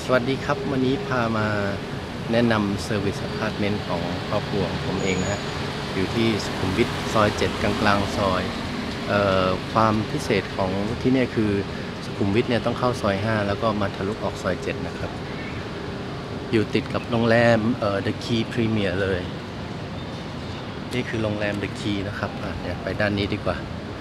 สวัสดีครับวันนี้พามาแนะนำเซอร์วิสอพาร์ตเมนต์ของครอบครัวของผมเองนะฮะอยู่ที่สุขุมวิทซอย7กลางๆซอยความพิเศษของที่นี่คือสุขุมวิทเนี่ยต้องเข้าซอย5แล้วก็มาทะลุออกซอย7นะครับอยู่ติดกับโรงแรมThe Key Premier เลยนี่คือโรงแรม The Key นะครับเนี่ยไปด้านนี้ดีกว่า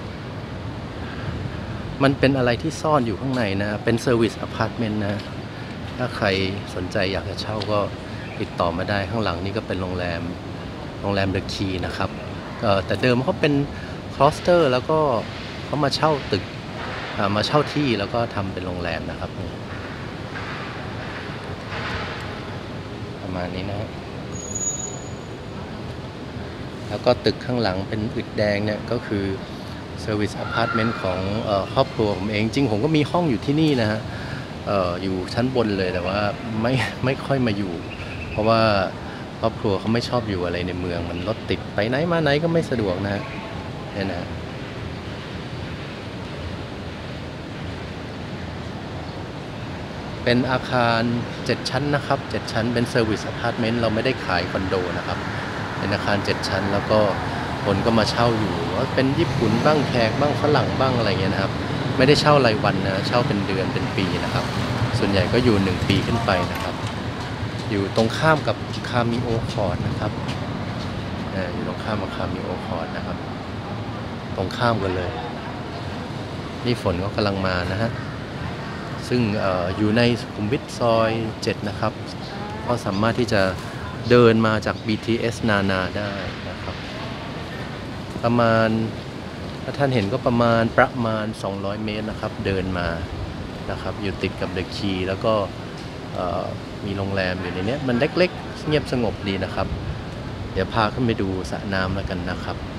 มันเป็นอะไรที่ซ่อนอยู่ข้างในนะเป็นเซอร์วิสอพาร์ตเมนต์นะถ้าใครสนใจอยากจะเช่าก็ติดต่อมาได้ข้างหลังนี่ก็เป็นโรงแรมเดอะคีนะครับแต่เดิมเขาเป็นคลอสเตอร์แล้วก็เขามาเช่าตึกมาเช่าที่แล้วก็ทำเป็นโรงแรมนะครับประมาณนี้นะแล้วก็ตึกข้างหลังเป็นอึดแดงเนี่ยก็คือเซอร์วิสอพาร์ตเมนต์ของครอบครัวผมเองจริงผมก็มีห้องอยู่ที่นี่นะฮะอยู่ชั้นบนเลยแต่ว่าไม่ค่อยมาอยู่เพราะว่าครอบครัวเขาไม่ชอบอยู่อะไรในเมืองมันรถติดไปไหนมาไหนก็ไม่สะดวกนะเนี่ยนะเป็นอาคาร7ชั้นนะครับ7ชั้นเป็นเซอร์วิสอพาร์ตเมนต์เราไม่ได้ขายคอนโดนะครับเป็นอาคาร7ชั้นแล้วก็คนก็มาเช่าอยู่ว่าเป็นญี่ปุ่นบ้างแขกบ้างฝรั่งบ้างอะไรเงี้ยนะครับไม่ได้เช่ารายวันนะเช่าเป็นเดือนเป็นปีนะครับส่วนใหญ่ก็อยู่1ปีขึ้นไปนะครับอยู่ตรงข้ามกับคามิโอคอร์ดนะครับอยู่ตรงข้ามกับคามิโอคอร์ดนะครับตรงข้ามกันเลยนี่ฝนก็กำลังมานะฮะซึ่งอยู่ในสุขุมวิทซอย7นะครับก็สามารถที่จะเดินมาจาก BTS นาได้นะครับประมาณถ้าท่านเห็นก็ประมาณ200 เมตรนะครับเดินมานะครับอยู่ติดกับเดอะคีแล้วก็มีโรงแรมอยู่ในนี้มันเล็กๆเงียบสงบดีนะครับเดี๋ยวพาขึ้นไปดูสระน้ำแล้วกันนะครับ